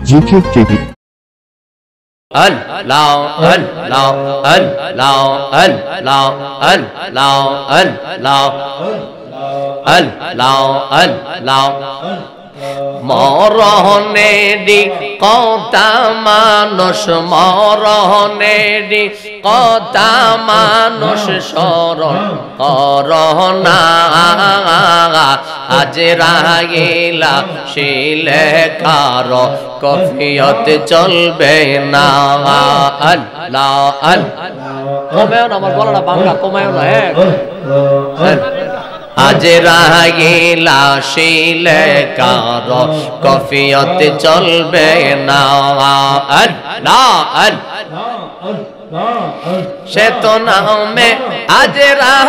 জিকির টিভি। আল্লাহ আল্লাহ আল্লাহ আল্লাহ আল্লাহ আল্লাহ আল্লাহ আল্লাহ মরণেরই কথা মানুষ মরণেরই কথা মানুষ স্মরণ করোনা আজ রাগিলা শিলে কারো কফিয়ত চলবে না আল্লাহ আল্লাহ কমেও না আমার গলাটা বাংলা কমেও না আজ রাগিলা শিলে কারো কফিয়ত চলবে না আল্লাহ আল্লাহ সে তো নামে আজ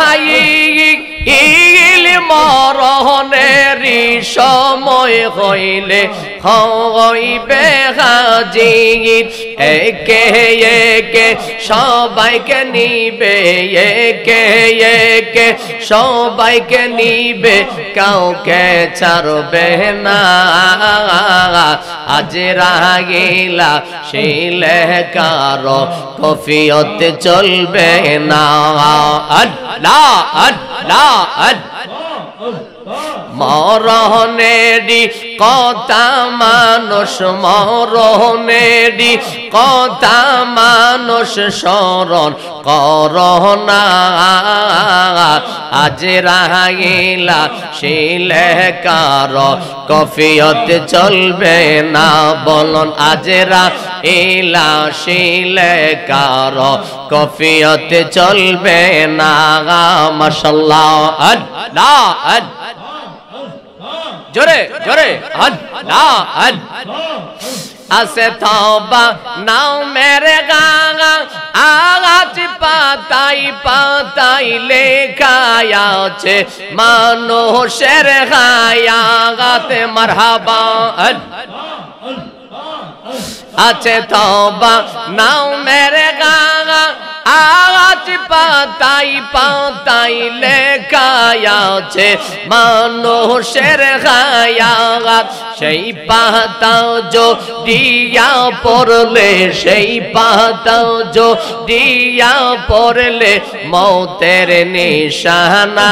রাগিল মরণেরই সময় হইলে হইবে হাজির একে একে সবাইকে নিবে একে একে সবাইকে নিবে কাউকে ছাড়বে না আজ রাগিলা শিলে কারো কফিয়ত চলবে না আল্লাহ আল্লাহ মরণেরই কথা মানুষ মরণেরই কথা মানুষ স্মরণ করোনা আজ রাগিলা শিলে কারো কফিয়ত চলবে না বলুন আজ রাগিলা শিলে কারো কফিয়ত চলবে না মাশাআল্লাহ আল্লাহ জোরে জোরে আল্লাহ আসে তওবা নাও মেরে গাঙা আগাছ পাতাই পাতাই লেখা আছে মানুষের হায়াতে মারহাবা আছে তওবা নাও মেরে গাঙা আজ পাতাই পাতাই লেখা আছে মানুষের হায়াত সেই পাতাও দিয়া পড়লে সেই পাতাও দিয়া পড়লে মৌতের নিশানা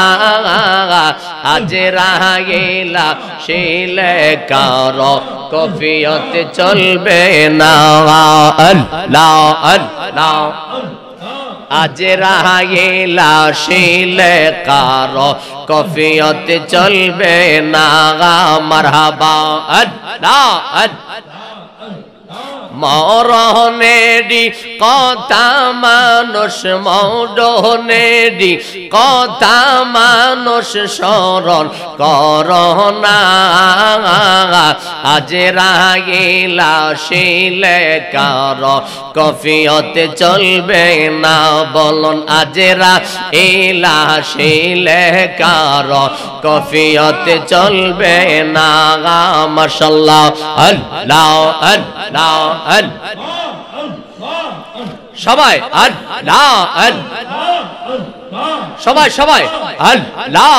আজ রাগিলা শিলে কারো কফিয়ত চলবে না আল্লাহ আল্লাহ আজ রাগিলা শিলে কারো কফিয়ত চলবে না মারহাবা আল্লাহ মরণেরই কথা মানুষ মরণেরই কথা মানুষ স্মরণ করোনা আজ রাগিলা শিলে কারো কফিয়ত চলবে না বলুন আজ রাগিলা শিলে কারো কফিয়ত চলবে না মাশাআল্লাহ আল্লাহ আল্লাহ সবাই আল্লাহ সবাই সবাই আল্লাহ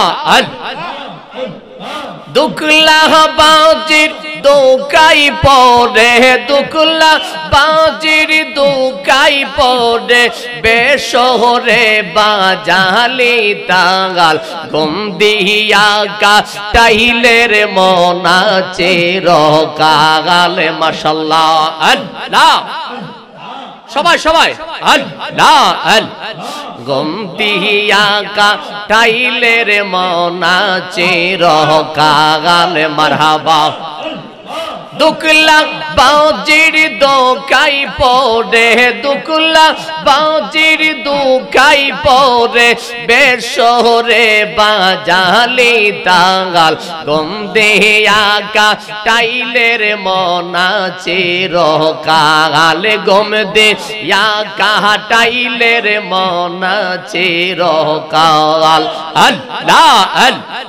দুকলা বাজির দুকাই পড়ে দুকলা বাজির দুকাই পড়ে বেশহরে বাজালি তাগাল গন্দিয়া কাটাইলের মনা চের কাগালে মাশাআল্লাহ আল্লাহ সবাই সবাই আল্লাহ গন্দিয়া কাটাইলের মনা চের কাগালে মারহাবা দুকলা বাজির দুকাই পড়ে দুকলা বাজির দুকাই পড়ে বেশহরে বাজালি তাগাল গন্দিয়া কাটাইলের মনা চের কাগাল গমদিয়া কাটাইলের মনা চের কাগাল আল্লাহ আল্লাহ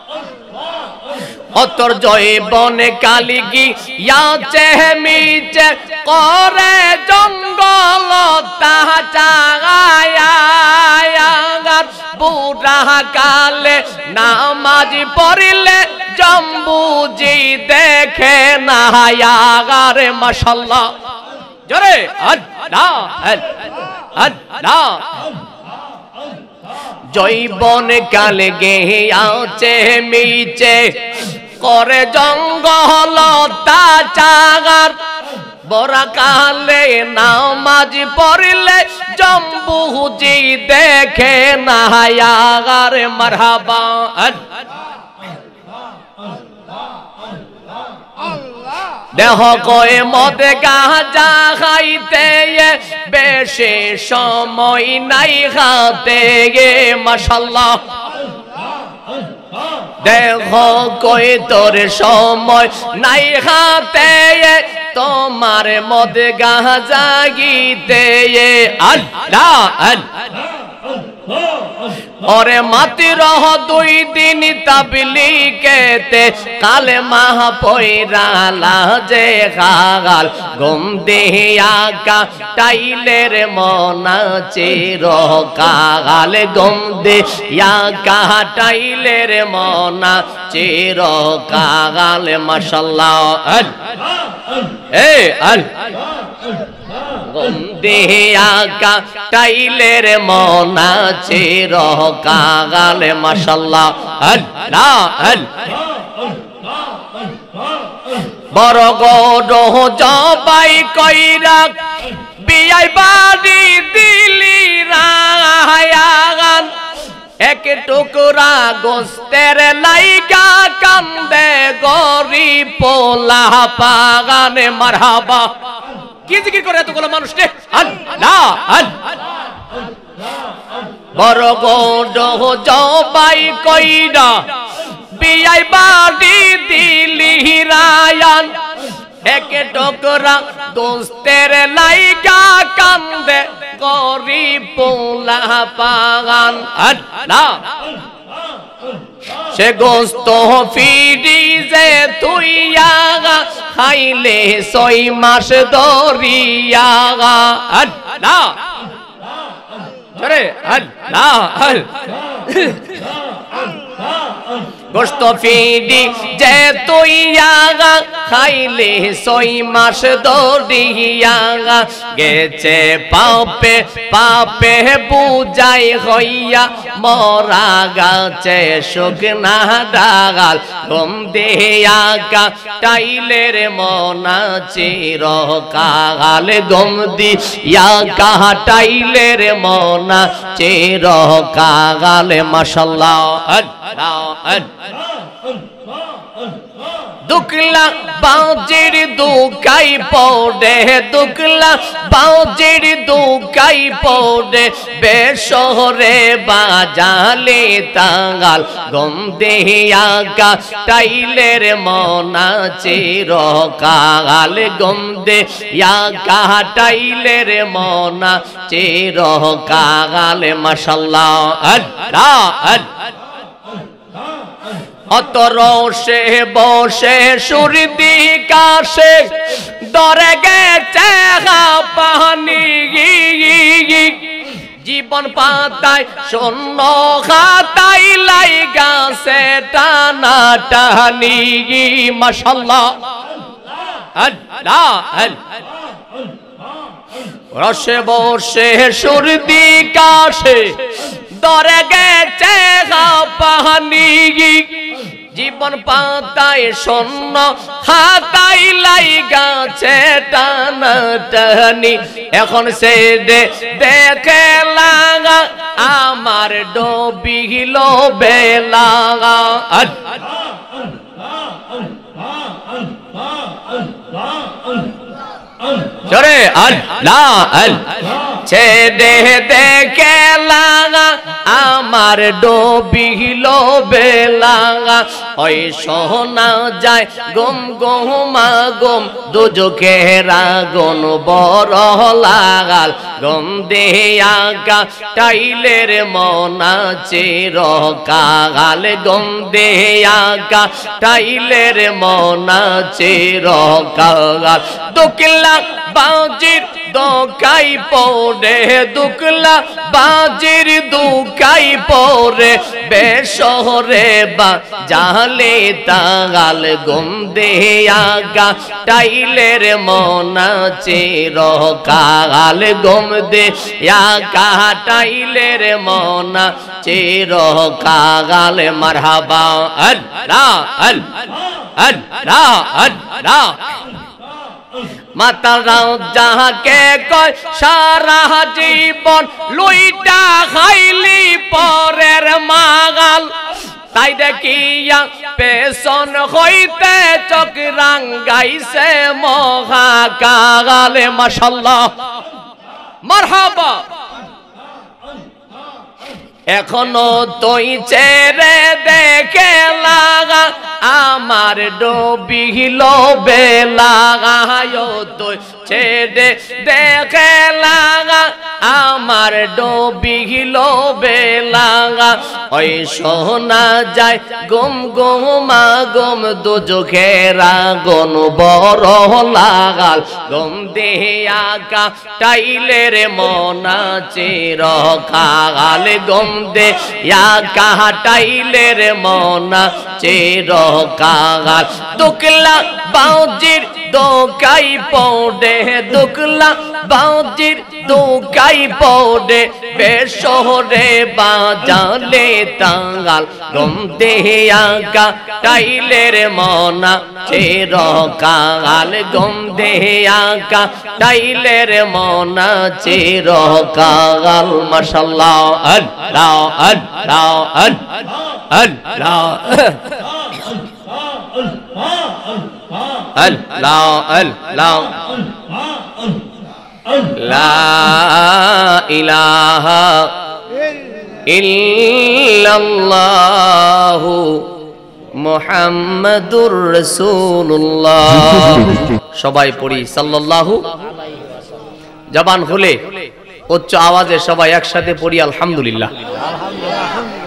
অতর জয় বনে কালি গিয়াছে মিছে করে জঙ্গল তাহা চাগায়া বুড়া কালে নামাজ পড়িলে জম্বুজি দেখে না আগারে মাশাআল্লাহ জোরে আল্লাহ আল্লাহ জৈবন কাল গেয়াছে মিছে করে জঙ্গল তাচাগার বড়া কালে নামাজ পড়লে জম্বুজি দেখে না আগারে মারহাবা দেহ কয়ে মদ গাঁজা খাইতে বেশি সময় নাই খাতে গে মাশাআল্লাহ দেহ কয়ে তোর সময় নাই খাতে তোমার মদ গাঁজা গিতে আল্লাহ ওরে মাতির 2 দিন তাবলীগেতে কালেমা পয়রা লাজে খাগাল গম দেয়া কাটাইলের মনা চির কাগাল গম দেয়া কাটাইলের মনা চির কাগাল মাশাআল্লাহ এ গম দেয়া কাটাইলের মনা চির কাগাল মাশাআল্লাহ আল্লাহ বড় গড় জবাই কইরা বিয়াই বাড়ি দিলি রায়াগান এক টুকরা গোস্তের লাইগা কান্দে গরিব পোলা পাগানে মারহাবা কি জিকির করে এতগুলো মানুষ রে আল্লাহ বড় গড় জবাই কইরা বিয়াই বাড়ি দিলি রায়ান এক টুকরা গোস্তের লাইগা কান্দে গরিব পোলা পাগান আল্লাহ সে গোস্ত ফ্রিজে তুইয়া খাইলে 6 মাস ধরিয়া আল্লাহ আরে আল্লাহ গোস্ত ফিডি যে তুইয়া খাইলে 6 মাস ধরিয়া গেছে পাপে পাপে বুঝাই হইয়া মরা গাছে শুকনা ডাগাল গম দেয়া কাটাইলের মনা চির কাগাল গম দিয়া কাটাইলের মনা চির কাগাল মাশাআল্লাহ দুকলা বাউজির দুকাই পড়ে দুকলা বাউজির দুকাই পড়ে বেশহরে বাজালে তাঙ্গাল গম দেয়া কাটাইলের মনা চির কাগাল গম দেয়া কাটাইলের মনা চির কাগাল মাশাআল্লাহ আল্লাহ অতরসে বসে সুরদি কাশে দরে গেছে পানি জীবন পাতায় শূন্য খাতাই লাইগা সে টানা টানি মাশাআল্লাহ আল্লাহ রসে বসে সুরদি কাশে দরে গেছে পানি জীবন পাতায় শূন্য খাতাই লাইগাছে টানা টানি এখন সে দেখে লাগা আমার ডুবিল বেলাগা জোরে আল্লাহ ছেড়ে দেখে লাগা আমার ডুবিল বেলাগা ওই সোনা যায় গম গমা গম দুজকের আগুন বড় লাগাল গম দেয়া কাটাইলের মনা চির কাগাল গম দেয়া কাটাইলের মনা চির কাগাল দুকলা বাউজির দোকাই পড়ে দুকলা বাজির দুকাই পড়ে বেশহরে বা জালে তাগাল গম দেয়াগা টাইলের মনাচে রকাল গম দে ইয়াগা টাইলের মনা চিরকাল মারহাবা আল্লাহ আল্লাহ আল্লাহ মাতারাও যাহাকে কয় সারা জীবন লুইটা খাইলি পরের মাগাল তাই দেখিয়া পেছন হইতে চোখ রাঙ্গাইছে মহাকালে মাশাআল্লাহ মারহাবা এখনো তুই চেরে দেখে লাগা আমার ডুবিল বেলাগায় তুই চেরে দেখে লাগা আমার ডুবিল বেলাগা ওই সোনা যায় গুম গুমা গুম দুজখেরা গন বড় লাগাল গুম দেয়াকা টাইলের মনা চিরকাল গুম দে ইয়াকা টাইলের মনা চিরকাল দুকলা বাউজির দোকাই পড়ে দুকলা বাউজির দোকাই পড়ে বেশহরে বাজালে তাঙ্গাল গম দেয়াকা টাইলের মনা চিরকাল গম দেয়াকা টাইলের মনা চিরকাল মাশাআল্লাহ আল্লাহ আল্লাহ আল্লাহ আল্লাহ আল্লাহ লা ইলাহা ইল্লাল্লাহু মুহাম্মাদুর রাসূলুল্লাহ সবাই পড়ি সাল্লাল্লাহু জবান খুলে উচ্চ আওয়াজে সবাই একসাথে পড়ি আলহামদুলিল্লাহ।